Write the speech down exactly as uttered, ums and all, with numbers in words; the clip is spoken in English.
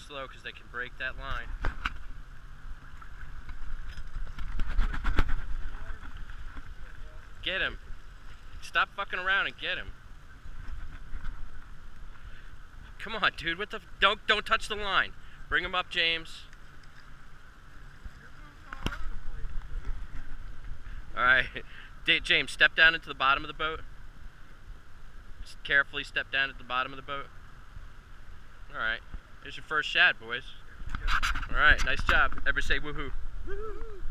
slow because they can break that line. Get him. Stop fucking around and get him. Come on, dude. What the? F don't don't touch the line. Bring him up, James. All right, James. Step down into the bottom of the boat. Just carefully step down at the bottom of the boat. All right. Here's your first shad, boys. All right. Nice job. Ever say woohoo? Woohoo.